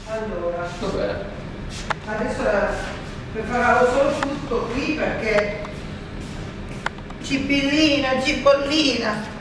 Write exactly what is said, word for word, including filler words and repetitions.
Allora, Dov'è? adesso la preparavo solo tutto qui perché cipillina, cipollina.